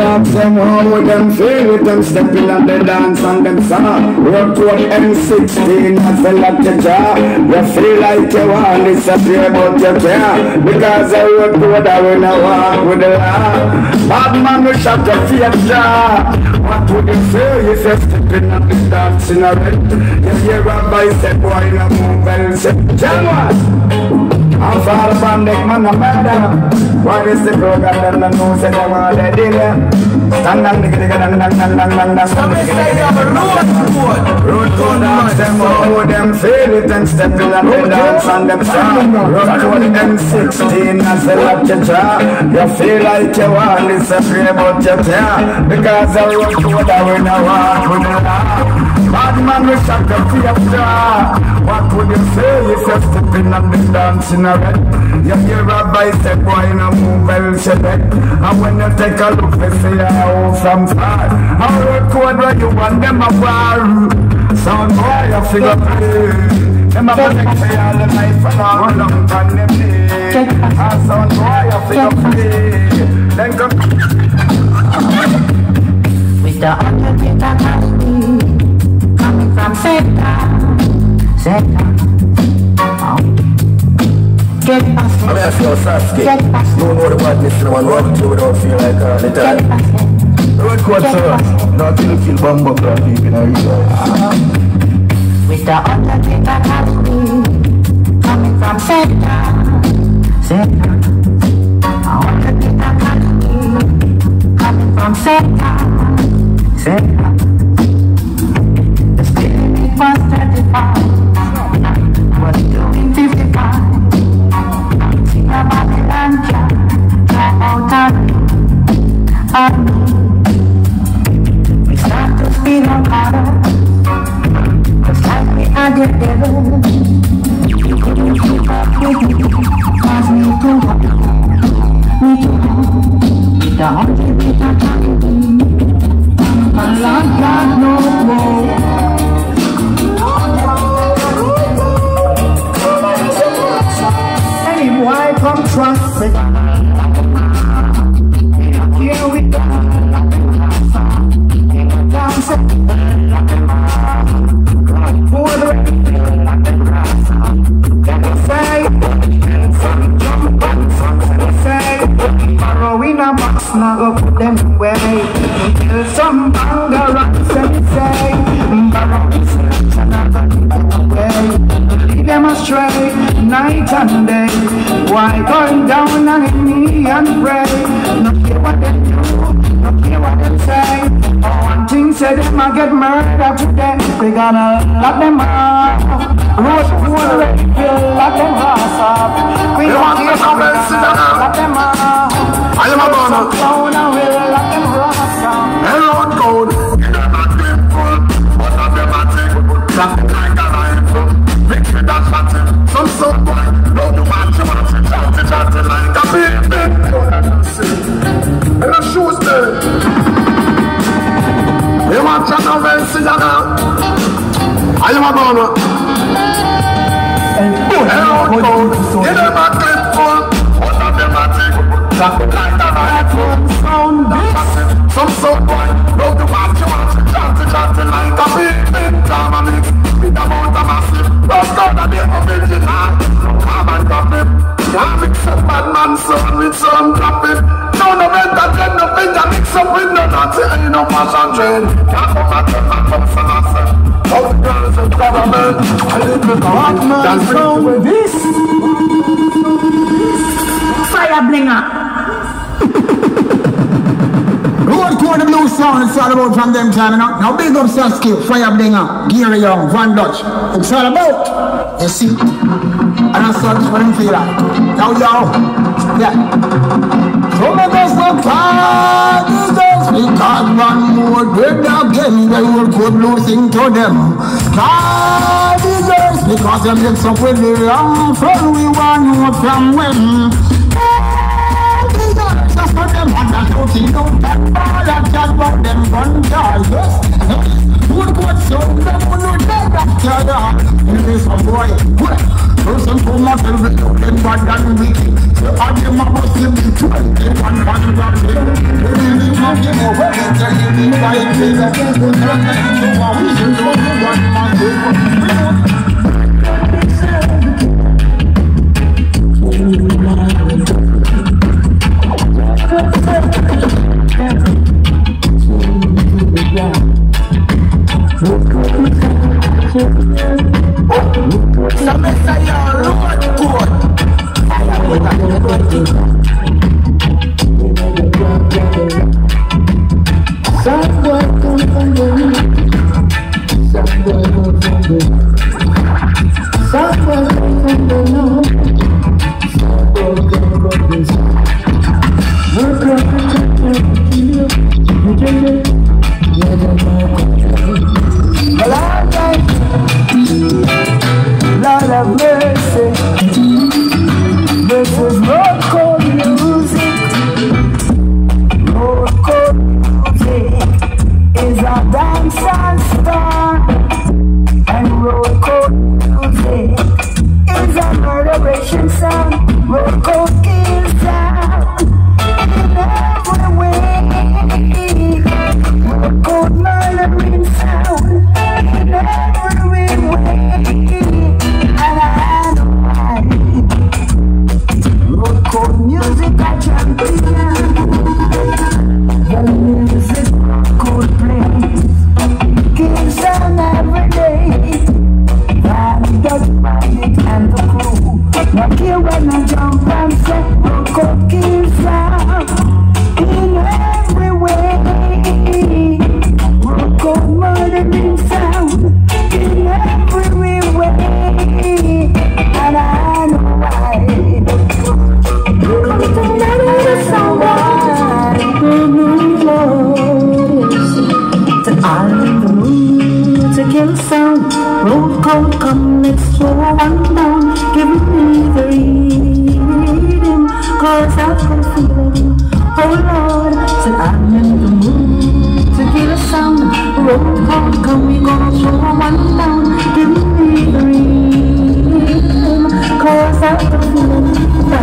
ask them how them feel it and stepping on the dance and them song. Road code M16 as a lot to jaw. You feel like you want to disappear but you can't, because the road code I will not walk with the law. Bad man will shut your feet down. What would you say if you're stepping on the dance in a red? You hear a bicep boy in a move well say January. I'm far from the man of murder. What is the program? Them no say they want the deal. Stand and dig dang. Some say you have a road code. Ask them how them feel it and stepping on the dance and them song. Road code M16 as a lot to jaw. You feel like you want to disappear but you can't, because the road code I will not walk with the law. Bad man will shut the feet down. What would you say if you're stepping on the dance in a red? You hear a bicep boy in a move well select. And when you take a look they say how from far. How road code where you want them a war. Sound boy you figure play. Them a protect for all the life and all long time them play. And sound boy you figure play. Then come with the undertaker coming from Satan. Get past it. I mean, I feel Sasuke. Get past it. No know the badness, no one run to without feel like a little. Road code, sir. Not till you feel bumbo clock deep in a real. With the undertaker coming from Satan. Undertaker coming from Satan. The spirit was 35. Was doing 55. See a Babylon come out on me. We start to feel on color, just like we had the devil. You couldn't keep up with me, cause me too hot. With the hundred people talking, a lot no more. why come traffic? Here we go. Dance it. For the say, borrow in a box, now go put them away. Till some banger rocks and say, borrow in search and I got them away. Lead them astray, night and day. Why going down on his knee and pray? Not care what they do, not care what they say. One thing said they might get murdered today. We gonna lock them up. Road ready, we'll lock them up. We want to lock them up. I am a banner. We'll lock them up. Hello, code. What are them at it? Something like a rifle. Mix with that shotty. Some boy. No, you want to chatty like a big. And the shoes there. You want to know when see ya now? I am a banner. Hello, code. You never clip full. What are them at it? Something like a rifle. Some boy. No, you want to chatty like a big. Drama mix. With a mount of massive. Don't go to the original. Come and drop it. Can't mix up bad man son with some drop it. No entertain, no finger mix up with no naughty. Ain't no fashion trend. Can't come at them and come for nothing. All the girls in government. I live with God man from this. Fire blinger. Road Code Blue Sound, it's all about from them time, you know. Now big up Sasuke, Fire Blinger, Gary Young, Van Dutch. It's all about, you see. And that's what them feel like. Now, yeah. So let us look hard, just because one more dead again, they will Code Blue sing to them. God is just because they mix up with the wrong from we want more from when. Just for them and that don't see no bad ball and just for them gun jar, yes. Would go so them would not dead after that. It is a boy. Person who must have been looking bad and wicked. So I am a Muslim in 21 1 drop in. Lord of mercy, this is road code music. Road code music is a dancehall star, and road code music is a murderation sound. Road code kills sound in every way. Road code murdering sound in every way. Road code music a champion. The music code plays kills sound every day. Van Dutch, Bandit and the crew. Not here when I jump and say road code kills sound in every way. Road code murdering sound in every way. And I know why. To kill sound, road code, come let's slow one down. Give me the rhythm, cause I've got a feeling. Oh Lord, said I'm in the mood to kill a sound. Road code, come we gonna slow one down. Give me the rhythm, cause I've got a feeling.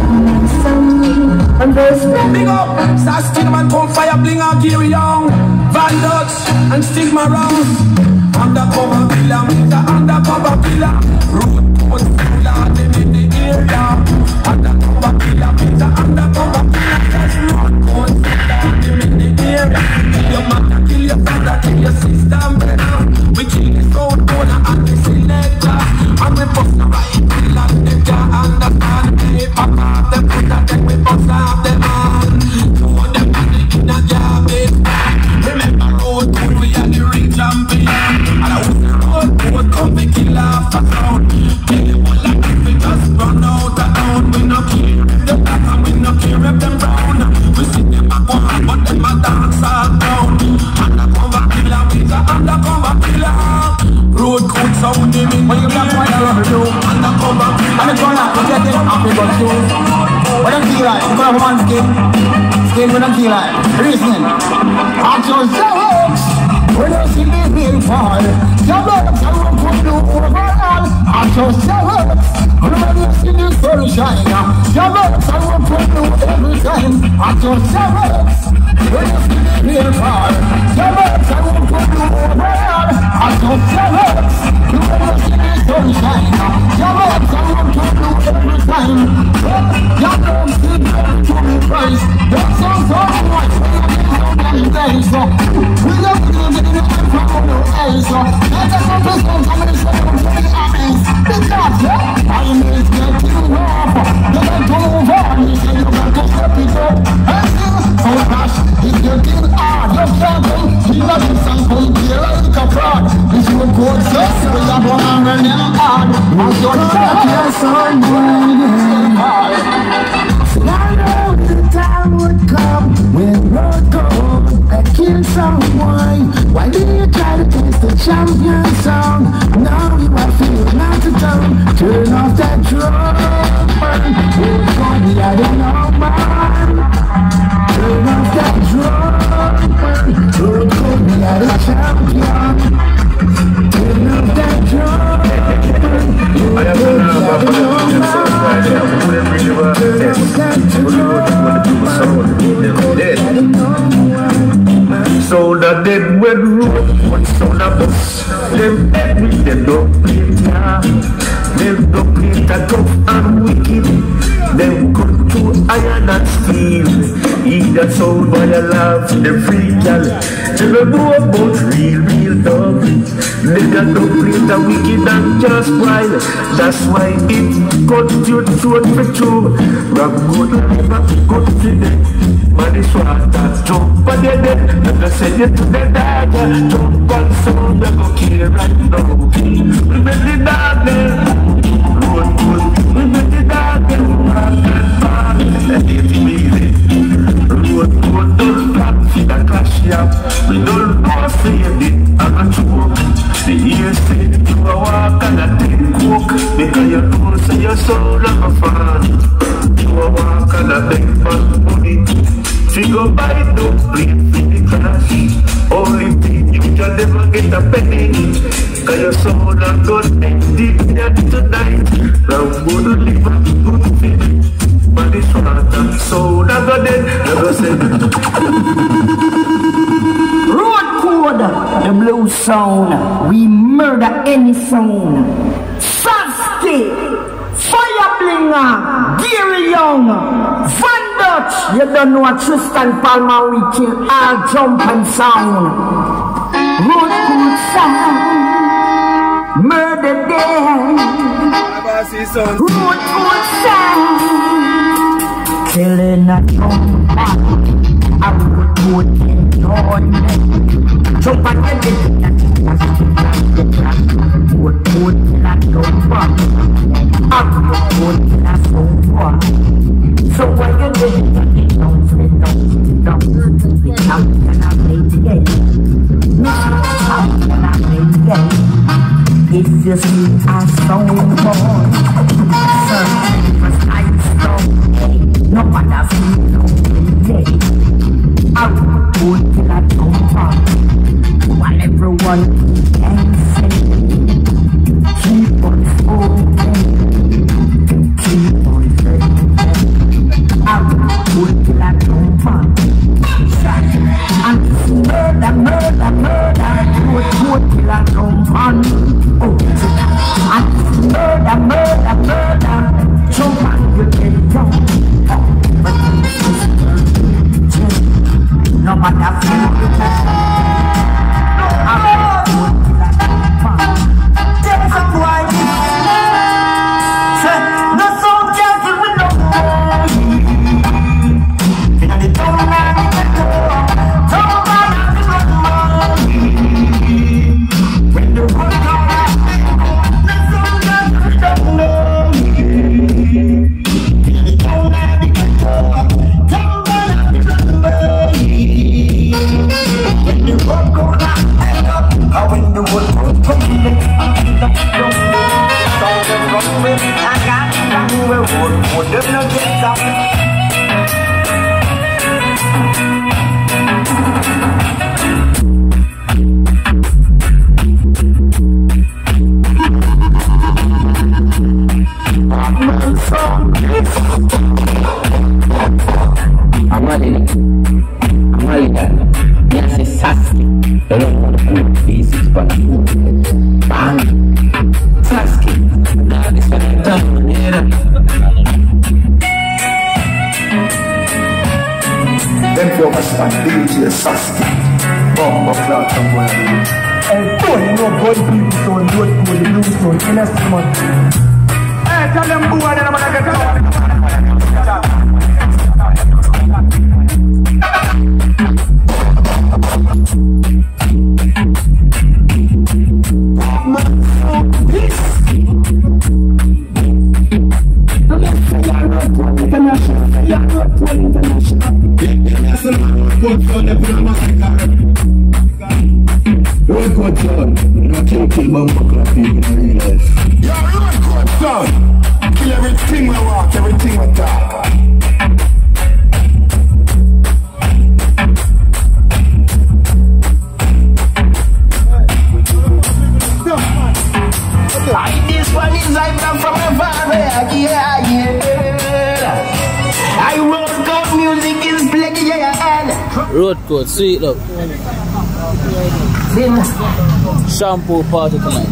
And there's big up, Star Stigma and Tom Fire, Bling and Gary Young, Van Dutch and Stigma Round. Undercover killer, Mr. Undercover killer. Road code killer, them in the area. Undercover killer, Mr. Undercover killer. That's road code killer, them in the area. Kill your mother, kill your father, kill your sister, brother. We kill the road code and the selector. And we bust the right killer, them can't understand. They pop off them put that then we bust off them on. Throw them on the inner garbage. Remember road code, we are the ring champion. And I was the road code, come we kill off a sound. Kill them all like this, we just run out of town. We no care if them black and we no care if them brown. We see them a go on, but them a dance all down. Undercover killer, we the undercover killer. Road code sound, they mean When you black white and do undercover killer. and it's gonna get them happy but you what them feel like, you gonna have one skin what them feel like, reasoning I just jokes when you see me being fall your looks I won't put you overall I just jokes when you see me sunshine your looks I won't put you every time I just jokes when you see me being fall your looks I won't put you overall I just jokes you never see me sunshine your looks I won't put you every time your looks keep going to me price don't sound so much so we love to get in the from the eyes so let us not just come and show them to the eyes because I may get you off you got to move on you say you got to step it up and still so gosh it's getting hard you can't go you love the song from here like a fraud if you go so we are born and running hard as your champions are running hard I know the time would come when road code that kills someone. Why did you try to taste the champion song? Now you are feeling out of town. Turn off that drum. Road code, we are the number. Turn off that drum. Road code, we are the champion. Turn off that drum. Road code, your soul by your love, the free gal. Never know about real love. Nigga don't play the wicked and just wild. That's why it cut your throat for true. Rock good life, rock good today. Man is water, jump on your dead. Never send you to the dagger. Jump on sound, never kill right now. We make the darkness, road good. We make the darkness, rock and easy. Road good, don't stop, see the clash up. We don't know, say it, I'm a joke. The years say you a walk and a take coke. Because you know, say your soul like a fan. You a walk and a take fast money. Figure by no plane for the crash. Only thing you can never get a penny. Cause your soul a good and deep there tonight. Now good live a good thing. But this one and soul a good dead. Never said Road Code, the blue sound. We murder any sound. Sasuke, Fireblinger, Gary Young, Van Dutch. You don't know what Tristan Palmer we kill all jump and sound. Road Code sound, murder dead. Road Code sound, killing a jump back. I would put in on them. Jump and get it. Would put that jump back. I would put that jump back. So when you get it, don't sit down. How can I play the game? How can I play the game? If you see a stone boy, searching for nice stone, no matter who knows the day. I will put till I jump up, while everyone can say, keep on spoken, keep on saying. I will put till I jump up, and murder, put till I jump on. Oh, and murder, jump and you get jump. But no matter who you are, there's a boy. No soldier with no money. And the don't have the money. When the world comes, no soldier with no money. And the don't have the when the road go down, when the road goes from the I got to road, them no get up. Yes, it's Sasuke. I don't want to put pieces, but bang. Sasuke. Now this one is done. Them focus on DJ Sasuke. Bomb of cloud from one of them. And don't you know God blue stone, road code, the blue stone, in a month. Hey, tell them who are the number that Road Code son, no kill bumper clap people in real life. Yo, Road Code son, kill everything we walk, everything we talk. This one is like from a father, yeah. I Road Code music is playing, yeah. Road Code, sweet love. Shampoo party tonight.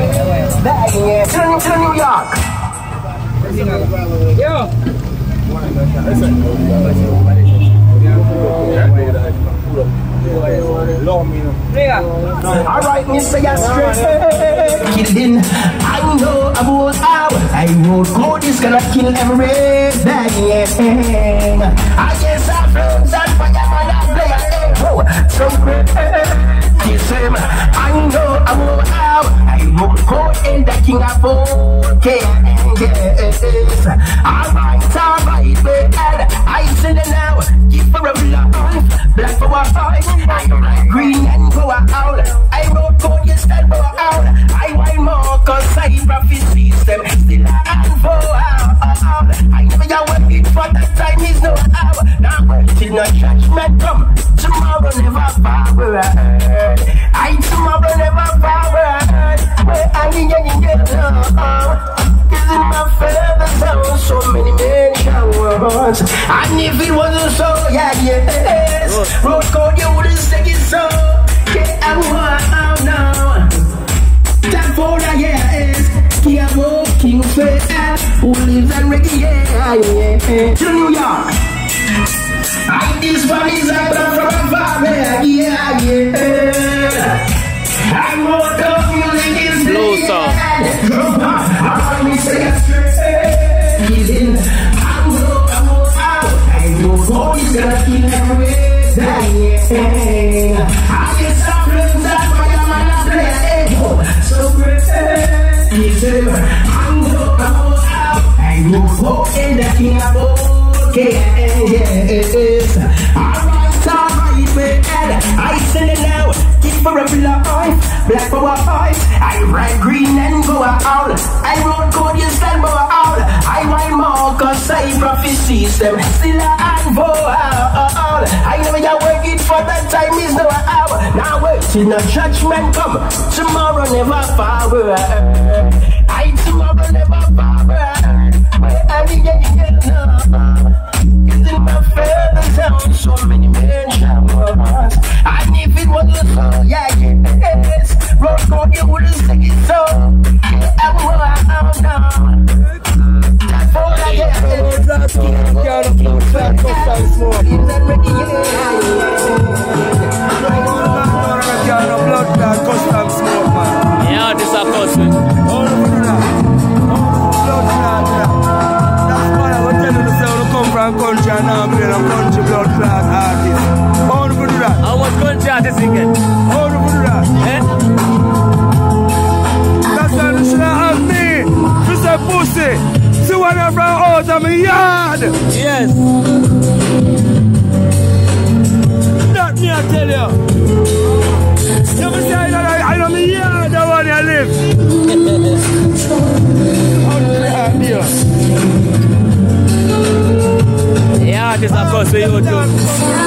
To New York. Yo. Alright, Mr. Yastree. Killing, I know about how I will code is gonna kill everything. I guess our friends and fireman and player. So great. Kiss him. I know about how I will code in the king of all. Yes. Alright, well, I send it now. Give for a life, black for a fight. I like green and go out. I wrote code, you stand go out. I want more cause I prophecy them still and go out. I never got waiting for that time is no hour. Now waiting no judgment come. Tomorrow never forward. I tomorrow never forward. Where I get isn't my father's house, so many men showers. And if it wasn't so, yes. Road code, you wouldn't say it so. Yeah, I want now. That for the years, King Fair, who lives in reggae, yeah. To New York. And this one is a from a farmer, yeah. I want the music is Blow song. I want me say a straight. Killing. I know he's gonna kill everywhere. I get some friends that fireman and play. So great. I know in the king of all. Yes. Alright, man. I send it now. For every life, black for a fight. I red, green and go out. I road code, you stand go out. I want more cause I prophecies them still and go out. I know you're working for that time is no hour. Now wait till the judgment come. Tomorrow never forward. I tomorrow never forward. I it's in my father's house, so many men showers. And if it wasn't so, yes. Road code, you wouldn't say it so. I'm now. That's all I get. Yeah, this is a cousin. From country and now I'm playing a country blood clot artist. How do you do that? How much country artist you get? How do you do that? Eh? That's why you should have me. Mr. Pussy. See what I'm from out of my yard. Yes. That me I tell you. You me say I know my yard the one I live. How do you have me? Yeah, this is a cousin you do.